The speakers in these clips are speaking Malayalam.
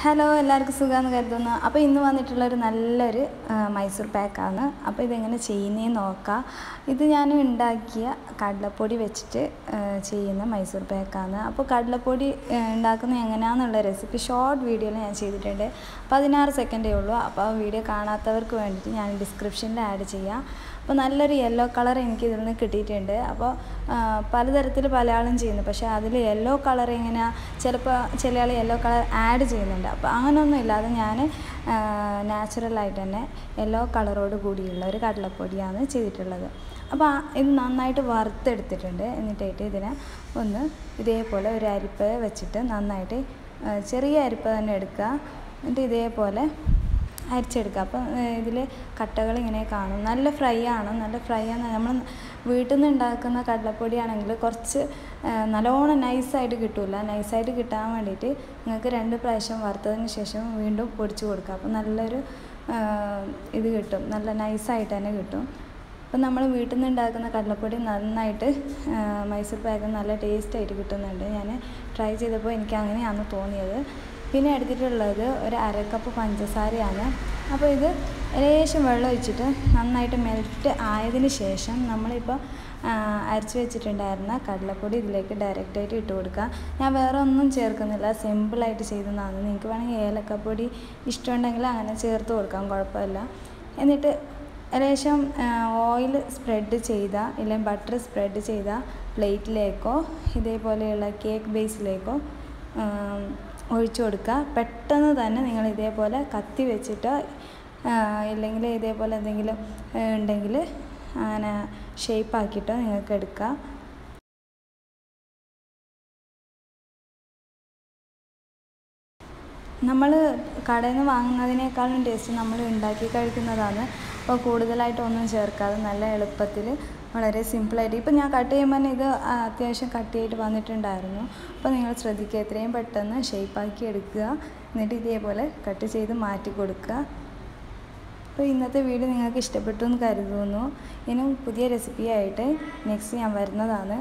ഹലോ എല്ലാവർക്കും സുഖമാണെന്ന് കരുതുന്നു. അപ്പോൾ ഇന്ന് വന്നിട്ടുള്ളൊരു നല്ലൊരു മൈസൂർ പാക്കാണ്. അപ്പോൾ ഇതെങ്ങനെ ചെയ്യുന്നതെന്ന് നോക്കാം. ഇത് ഞാൻ ഉണ്ടാക്കിയ കടലപ്പൊടി വെച്ചിട്ട് ചെയ്യുന്ന മൈസൂർ പാക്കാണ്. അപ്പോൾ കടലപ്പൊടി ഉണ്ടാക്കുന്നത് എങ്ങനെയാണെന്നുള്ള റെസിപ്പി ഷോർട്ട് വീഡിയോയിൽ ഞാൻ ചെയ്തിട്ടുണ്ട്. 16 സെക്കൻഡേ ഉള്ളൂ. അപ്പോൾ ആ വീഡിയോ കാണാത്തവർക്ക് വേണ്ടിയിട്ട് ഞാൻ ഡിസ്ക്രിപ്ഷനിൽ ആഡ് ചെയ്യാം. അപ്പോൾ നല്ലൊരു യെല്ലോ കളർ എനിക്ക് ഇതിൽ നിന്ന് കിട്ടിയിട്ടുണ്ട്. അപ്പോൾ പലതരത്തിൽ പല ആളും ചെയ്യുന്നു, പക്ഷേ അതിൽ യെല്ലോ കളർ എങ്ങനെയാണ്, ചിലപ്പോൾ ചില ആൾ യെല്ലോ കളർ ആഡ് ചെയ്യുന്നുണ്ട്. അപ്പോൾ അങ്ങനെയൊന്നും ഇല്ലാതെ ഞാൻ നാച്ചുറലായിട്ട് തന്നെ യെല്ലോ കളറോട് കൂടിയുള്ള ഒരു കടലപ്പൊടിയാണ് ചെയ്തിട്ടുള്ളത്. അപ്പോൾ ഇത് നന്നായിട്ട് വറുത്തെടുത്തിട്ടുണ്ട്. എന്നിട്ടായിട്ട് ഇതിനെ ഒന്ന് ഇതേപോലെ ഒരു അരിപ്പ വെച്ചിട്ട് നന്നായിട്ട് ചെറിയ അരിപ്പ തന്നെ എടുക്കുക. എന്നിട്ട് ഇതേപോലെ അരിച്ചെടുക്കുക. അപ്പം ഇതിൽ കട്ടകൾ ഇങ്ങനെ കാണും. നല്ല ഫ്രൈ ആണ്. നമ്മൾ വീട്ടിൽ നിന്ന് ഉണ്ടാക്കുന്ന കടലപ്പൊടിയാണെങ്കിൽ കുറച്ച് നല്ലോണം നൈസായിട്ട് കിട്ടില്ല. നൈസായിട്ട് കിട്ടാൻ വേണ്ടിയിട്ട് നിങ്ങൾക്ക് 2 പ്രാവശ്യം വറുത്തതിന് ശേഷം വീണ്ടും പൊടിച്ച് കൊടുക്കുക. അപ്പോൾ നല്ലൊരു ഇത് കിട്ടും, നല്ല നൈസായിട്ട് തന്നെ കിട്ടും. അപ്പം നമ്മൾ വീട്ടിൽ നിന്ന് ഉണ്ടാക്കുന്ന കടലപ്പൊടി നന്നായിട്ട് മൈസൂർ പാക്ക് നല്ല ടേസ്റ്റായിട്ട് കിട്ടുന്നുണ്ട്. ഞാൻ ട്രൈ ചെയ്തപ്പോൾ എനിക്ക് അങ്ങനെയാണ് തോന്നിയത്. പിന്നെ എടുത്തിട്ടുള്ളത് ഒരു 1/2 കപ്പ് പഞ്ചസാരയാണ്. അപ്പോൾ ഇത് ലേശം വെള്ളം ഒഴിച്ചിട്ട് നന്നായിട്ട് മെൽറ്റ് ആയതിന് ശേഷം നമ്മളിപ്പോൾ അരച്ച് വെച്ചിട്ടുണ്ടായിരുന്ന കടലപ്പൊടി ഇതിലേക്ക് ഡയറക്റ്റായിട്ട് ഇട്ട് കൊടുക്കുക. ഞാൻ വേറെ ഒന്നും ചേർക്കുന്നില്ല, സിമ്പിളായിട്ട് ചെയ്തതാണ്. നിങ്ങൾക്ക് വേണമെങ്കിൽ ഏലക്കപ്പൊടി ഇഷ്ടമുണ്ടെങ്കിൽ അങ്ങനെ ചേർത്ത് കൊടുക്കാം, കുഴപ്പമില്ല. എന്നിട്ട് ലേശം ഓയിൽ സ്പ്രെഡ് ചെയ്ത ഇല്ലെങ്കിൽ ബട്ടർ സ്പ്രെഡ് ചെയ്ത പ്ലേറ്റിലേക്കോ ഇതേപോലെയുള്ള കേക്ക് ബേസിലേക്കോ ഒഴിച്ചു കൊടുക്കുക. പെട്ടെന്ന് തന്നെ നിങ്ങൾ ഇതേപോലെ കത്തി വെച്ചിട്ടോ ഇല്ലെങ്കിൽ ഇതേപോലെ എന്തെങ്കിലും ഉണ്ടെങ്കിൽ അങ്ങനെ ഷേപ്പാക്കിയിട്ടോ നിങ്ങൾക്ക് എടുക്കാം. നമ്മൾ കടയിൽ നിന്ന് വാങ്ങുന്നതിനേക്കാളും ടേസ്റ്റ് നമ്മൾ ഉണ്ടാക്കി കഴിക്കുന്നതാണ്. അപ്പോൾ കൂടുതലായിട്ടൊന്നും ചേർക്കാതെ നല്ല എളുപ്പത്തിൽ വളരെ സിമ്പിളായിട്ട്. ഇപ്പം ഞാൻ കട്ട് ചെയ്യുമ്പോൾ തന്നെ ഇത് അത്യാവശ്യം കട്ടിയായിട്ട് വന്നിട്ടുണ്ടായിരുന്നു. അപ്പോൾ നിങ്ങൾ ശ്രദ്ധിക്കുക, എത്രയും പെട്ടെന്ന് ഷേപ്പാക്കി എടുക്കുക. എന്നിട്ട് ഇതേപോലെ കട്ട് ചെയ്ത് മാറ്റി കൊടുക്കുക. അപ്പോൾ ഇന്നത്തെ വീഡിയോ നിങ്ങൾക്ക് ഇഷ്ടപ്പെട്ടു എന്ന് കരുതുന്നു. ഇനിയും പുതിയ റെസിപ്പിയായിട്ട് നെക്സ്റ്റ് ഞാൻ വരുന്നതാണ്.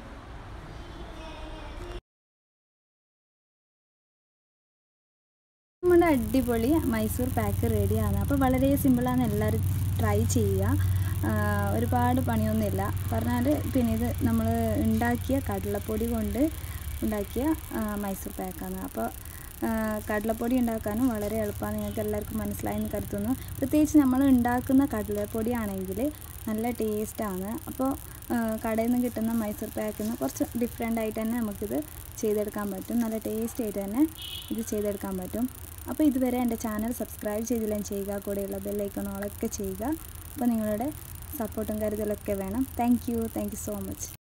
നമ്മുടെ അടിപൊളി മൈസൂർ പാക്ക് റെഡിയാണ്. അപ്പോൾ വളരെ സിമ്പിളാണ്, എല്ലാവരും ട്രൈ ചെയ്യുക. ഒരുപാട് പണിയൊന്നുമില്ല പറഞ്ഞാൽ. പിന്നെ ഇത് നമ്മൾ ഉണ്ടാക്കിയ കടലപ്പൊടി കൊണ്ട് ഉണ്ടാക്കിയ മൈസൂർ പാക്കാണ്. അപ്പോൾ കടലപ്പൊടി ഉണ്ടാക്കാനും വളരെ എളുപ്പമാണ്. നിങ്ങൾക്ക് എല്ലാവർക്കും മനസ്സിലായെന്ന് കരുതുന്നു. പ്രത്യേകിച്ച് നമ്മൾ ഉണ്ടാക്കുന്ന കടലപ്പൊടി ആണെങ്കിൽ നല്ല ടേസ്റ്റാണ്. അപ്പോൾ കടയിൽ നിന്ന് കിട്ടുന്ന മൈസൂർ പാക്കിൽ നിന്ന് കുറച്ച് ഡിഫറെൻ്റ് ആയിട്ട് തന്നെ നമുക്കിത് ചെയ്തെടുക്കാൻ പറ്റും. നല്ല ടേസ്റ്റായിട്ട് തന്നെ ഇത് ചെയ്തെടുക്കാൻ പറ്റും. അപ്പോൾ ഇതുവരെ എൻ്റെ ചാനൽ സബ്സ്ക്രൈബ് ചെയ്തില്ലെങ്കിൽ ചെയ്യുക, കൂടെയുള്ള ബെല്ലൈക്കണോളൊക്കെ ചെയ്യുക. അപ്പോൾ നിങ്ങളുടെ സപ്പോർട്ടും കരുതലൊക്കെ വേണം. Thank you so much.